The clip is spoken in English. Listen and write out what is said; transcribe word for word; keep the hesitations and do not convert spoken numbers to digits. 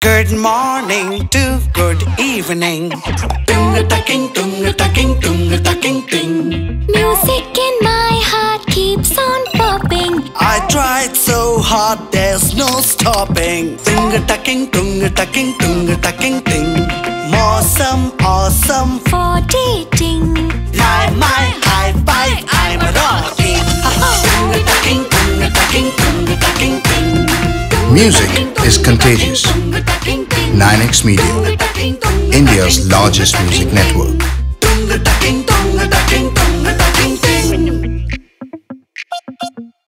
Good morning to good evening. Tung-a-tucking, tung-a-tucking, tung-a-tucking, ting. Music in my heart keeps on popping. I tried so hard, there's no stopping. Tung-a-tucking, tung-a-tucking, tung-a-tucking, ting. Awesome, awesome For dating. My, my, high five, I'm rocking. Tung-a-tucking, tung-a-tucking, tung-a-tucking, ting. Music is contagious. nine X Media, India's largest music network.